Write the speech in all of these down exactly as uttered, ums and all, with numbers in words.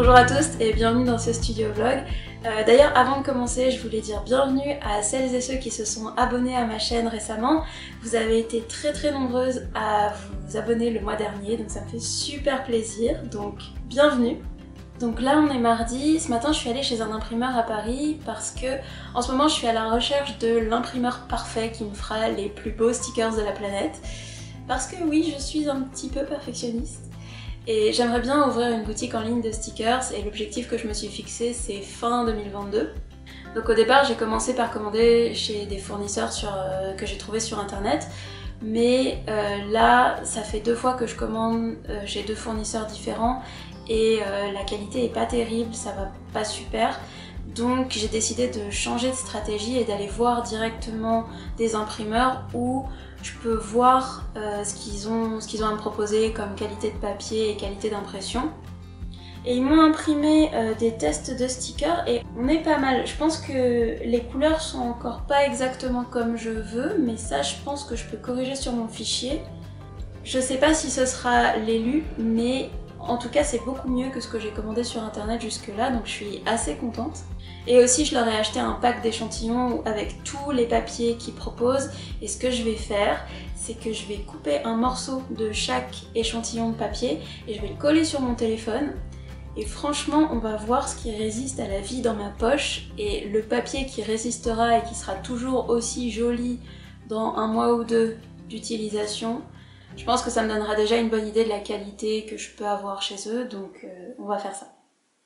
Bonjour à tous et bienvenue dans ce studio vlog. Euh, D'ailleurs avant de commencer je voulais dire bienvenue à celles et ceux qui se sont abonnés à ma chaîne récemment. Vous avez été très très nombreuses à vous abonner le mois dernier, donc ça me fait super plaisir, donc bienvenue. Donc là on est mardi, ce matin je suis allée chez un imprimeur à Paris parce que en ce moment je suis à la recherche de l'imprimeur parfait qui me fera les plus beaux stickers de la planète. Parce que oui, je suis un petit peu perfectionniste. Et j'aimerais bien ouvrir une boutique en ligne de stickers et l'objectif que je me suis fixé c'est fin deux mille vingt-deux. Donc au départ j'ai commencé par commander chez des fournisseurs sur, euh, que j'ai trouvé sur internet, mais euh, là ça fait deux fois que je commande euh, chez deux fournisseurs différents et euh, la qualité est pas terrible, ça va pas super. Donc j'ai décidé de changer de stratégie et d'aller voir directement des imprimeurs où je peux voir euh, ce qu'ils ont, ce qu'ils ont à me proposer comme qualité de papier et qualité d'impression. Et ils m'ont imprimé euh, des tests de stickers et on est pas mal. Je pense que les couleurs sont encore pas exactement comme je veux, mais ça je pense que je peux corriger sur mon fichier. Je sais pas si ce sera l'élu, mais en tout cas c'est beaucoup mieux que ce que j'ai commandé sur internet jusque là, donc je suis assez contente. Et aussi je leur ai acheté un pack d'échantillons avec tous les papiers qu'ils proposent, et ce que je vais faire c'est que je vais couper un morceau de chaque échantillon de papier et je vais le coller sur mon téléphone. Et franchement on va voir ce qui résiste à la vie dans ma poche, et le papier qui résistera et qui sera toujours aussi joli dans un mois ou deux d'utilisation. Je pense que ça me donnera déjà une bonne idée de la qualité que je peux avoir chez eux, donc euh, on va faire ça.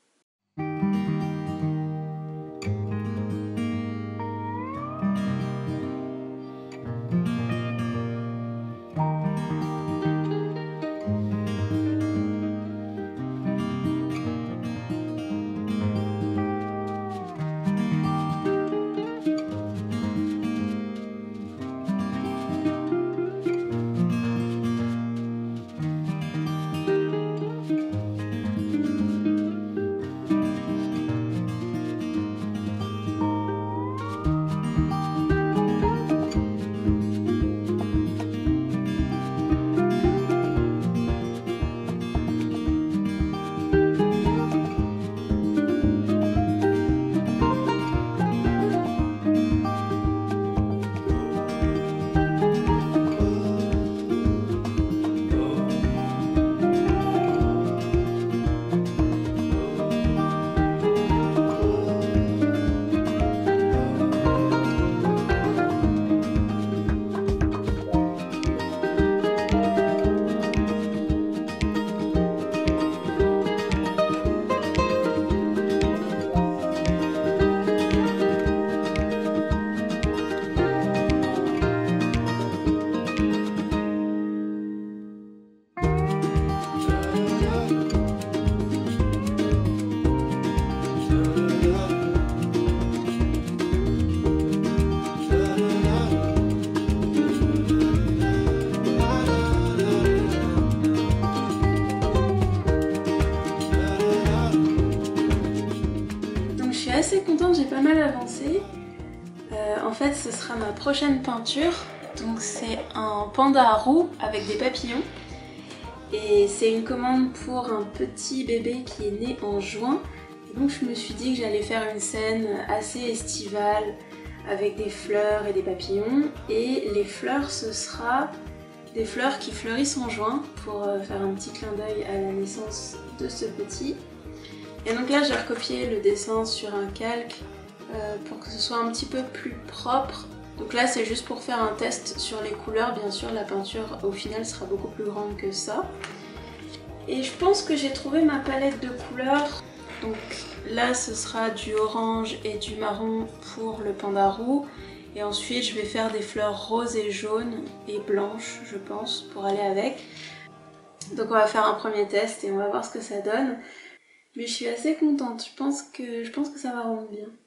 Assez contente, j'ai pas mal avancé. Euh, en fait ce sera ma prochaine peinture, donc c'est un panda roux avec des papillons et c'est une commande pour un petit bébé qui est né en juin, et donc je me suis dit que j'allais faire une scène assez estivale avec des fleurs et des papillons, et les fleurs ce sera des fleurs qui fleurissent en juin pour faire un petit clin d'œil à la naissance de ce petit. Et donc là j'ai recopié le dessin sur un calque euh, pour que ce soit un petit peu plus propre. Donc là c'est juste pour faire un test sur les couleurs, bien sûr la peinture au final sera beaucoup plus grande que ça. Et je pense que j'ai trouvé ma palette de couleurs. Donc là ce sera du orange et du marron pour le panda roux. Et ensuite je vais faire des fleurs roses et jaunes et blanches je pense pour aller avec. Donc on va faire un premier test et on va voir ce que ça donne. Mais je suis assez contente, je pense que, je pense que ça va rendre bien.